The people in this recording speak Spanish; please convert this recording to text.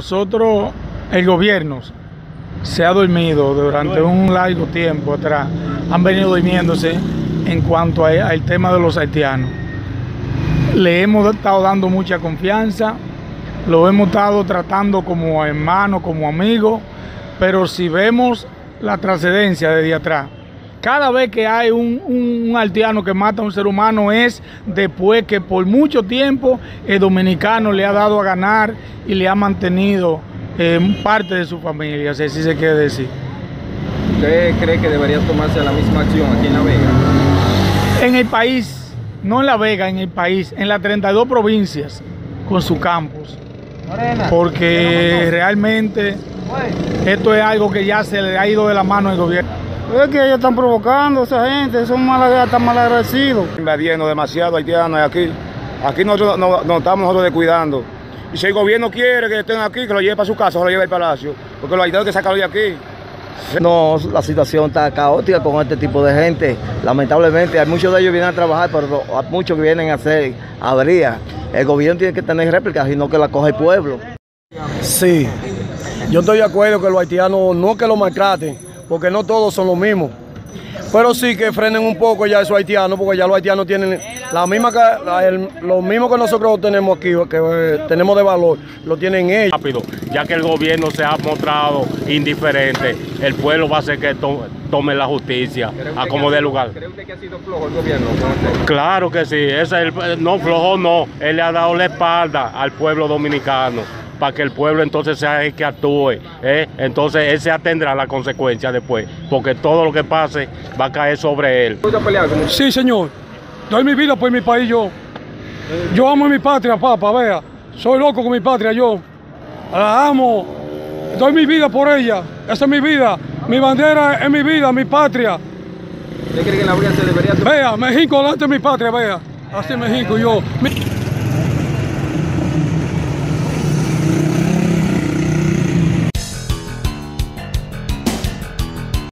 nosotros, el gobierno se ha dormido durante un largo tiempo atrás, han venido durmiéndose en cuanto al tema de los haitianos. Le hemos estado dando mucha confianza, lo hemos estado tratando como hermano, como amigo, pero si vemos la trascendencia desde atrás, cada vez que hay un haitiano que mata a un ser humano es después que por mucho tiempo el dominicano le ha dado a ganar y le ha mantenido parte de su familia, si se quiere decir. ¿Usted cree que debería tomarse la misma acción aquí en La Vega? En el país, no en La Vega, en el país, en las 32 provincias con su campus, porque realmente esto es algo que ya se le ha ido de la mano al gobierno. Es que ellos están provocando a esa gente, son están mal agradecidos. Invadiendo demasiado haitianos aquí. Aquí nosotros no estamos nosotros descuidando. Y si el gobierno quiere que estén aquí, que lo lleve para su casa, o lo lleve al palacio. Porque los haitianos hay que sacarlo de aquí. No, la situación está caótica con este tipo de gente. Lamentablemente, muchos de ellos vienen a trabajar, pero muchos que vienen a hacer averías. El gobierno tiene que tener réplicas, sino que la coja el pueblo. Sí, yo estoy de acuerdo que los haitianos no que los maltraten, porque no todos son los mismos. Pero sí que frenen un poco ya esos haitianos, porque ya los haitianos tienen lo mismo que nosotros tenemos aquí, que tenemos de valor, lo tienen ellos. Rápido, ya que el gobierno se ha mostrado indiferente, el pueblo va a hacer que tome la justicia a como dé lugar. ¿Cree usted que ha sido flojo el gobierno? Claro que sí, no flojo no, él le ha dado la espalda al pueblo dominicano, para que el pueblo entonces sea el que actúe, entonces él se atendrá a la consecuencia después, porque todo lo que pase va a caer sobre él. Sí, señor, doy mi vida por mi país yo. Yo amo mi patria, papá, vea. Soy loco con mi patria, yo. La amo, doy mi vida por ella, esa es mi vida. Mi bandera es mi vida, mi patria. ¿Usted cree que en La Vega se debería tomar? Vea, México delante de mi patria, vea. Así México, yo.